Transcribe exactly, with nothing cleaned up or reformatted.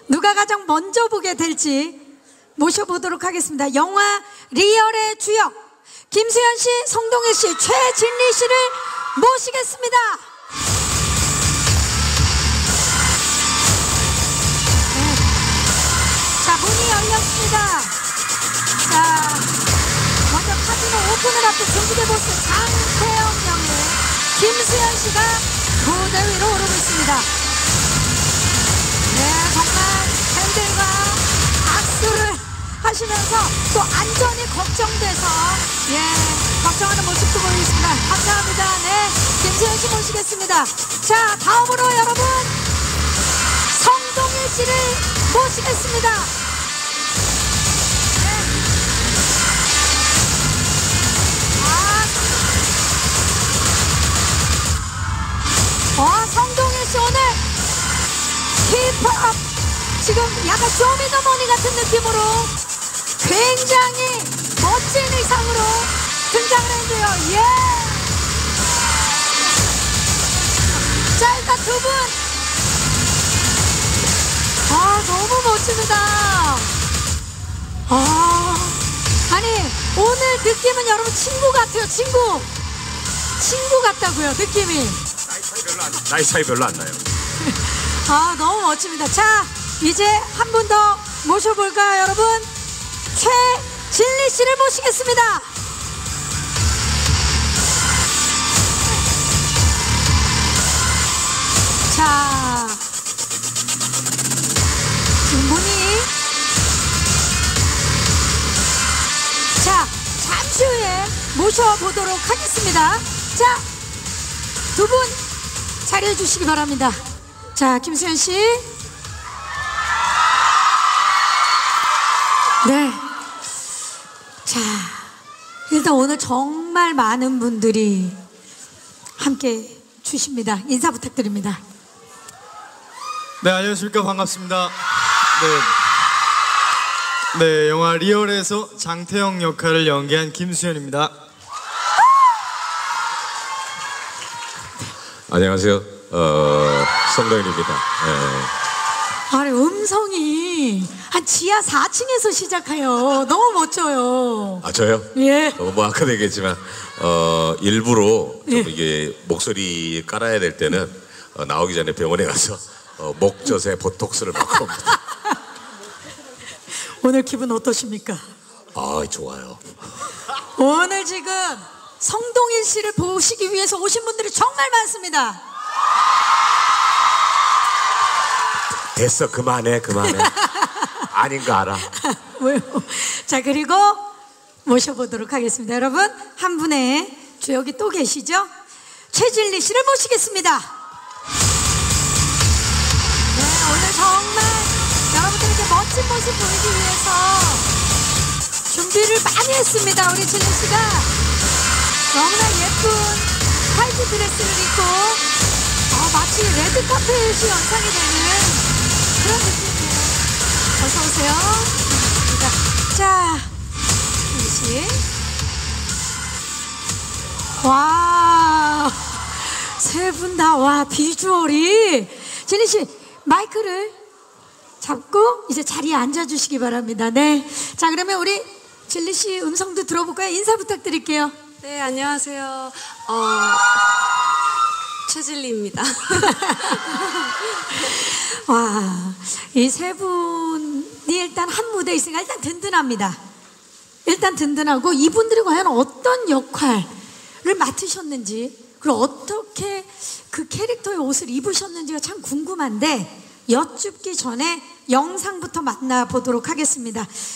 누가 가장 먼저 보게 될지 모셔보도록 하겠습니다. 영화 리얼의 주역 김수현 씨, 성동일 씨, 최진리 씨를 모시겠습니다. 네. 자, 문이 열렸습니다. 자, 먼저 카지노 오픈을 앞둔 중국의 보스 장태영 역의 김수현 씨가 무대 위로 오르고 있습니다. 네, 정말 팬들과 박수를 하시면서 또 안전이 걱정돼서 예 걱정하는 모습도 보이겠습니다. 감사합니다. 네, 김수현 씨 모시겠습니다. 자, 다음으로 여러분 성동일 씨를 모시겠습니다. 네. 아, 어, 성동일 씨 오늘 힙합 지금 약간 쇼미더머니 같은 느낌으로 굉장히 멋진 의상으로 등장을 했는데요. 예! 자, 일단 두 분. 아, 너무 멋집니다. 아, 아니, 오늘 느낌은 여러분 친구 같아요, 친구. 친구 같다고요, 느낌이. 나이 차이 별로 안, 나이 차이 별로 안 나요. 아, 너무 멋집니다. 자, 이제 한 분 더 모셔볼까요, 여러분? 최진리 씨를 모시겠습니다. 자, 지금 문이 자, 잠시 후에 모셔보도록 하겠습니다. 자, 두 분 자리해 주시기 바랍니다. 자, 김수현 씨. 네. 자, 일단 오늘 정말 많은 분들이 함께 주십니다. 인사 부탁드립니다. 네, 안녕하십니까. 반갑습니다. 네. 네, 영화 리얼에서 장태영 역할을 연기한 김수현입니다. 안녕하세요. 어, 성동일입니다. 네. 아니, 음성이 한 지하 사 층에서 시작해요. 너무 멋져요. 아, 저요? 예. 어, 뭐 아까도 얘기했지만 어, 일부러 좀 예. 이게 목소리 깔아야 될 때는 어, 나오기 전에 병원에 가서 어, 목젖에 보톡스를 맞고 옵니다. 오늘 기분 어떠십니까? 아, 좋아요. 오늘 지금 성동일 씨를 보시기 위해서 오신 분들이 정말 많습니다. 됐어, 그만해, 그만해. 아닌 거 알아. 왜요? 자, 그리고 모셔보도록 하겠습니다. 여러분, 한 분의 주역이 또 계시죠? 최진리 씨를 모시겠습니다. 네, 오늘 정말 여러분들에게 멋진 모습 보이기 위해서 준비를 많이 했습니다. 우리 진리 씨가 너무나 예쁜 화이트 드레스를 입고 어, 마치 레드카펫이 연상이 되는 그런 느낌이에요. 어서 오세요. 반갑습니다. 자, 진리 씨. 와, 세 분 다, 와, 비주얼이. 진리 씨, 마이크를 잡고 이제 자리에 앉아주시기 바랍니다. 네. 자, 그러면 우리 진리 씨 음성도 들어볼까요? 인사 부탁드릴게요. 네, 안녕하세요. 어, 최진리입니다. 와, 이 세 분이 일단 한 무대에 있으니까 일단 든든합니다. 일단 든든하고 이분들이 과연 어떤 역할을 맡으셨는지 그리고 어떻게 그 캐릭터의 옷을 입으셨는지가 참 궁금한데 여쭙기 전에 영상부터 만나보도록 하겠습니다.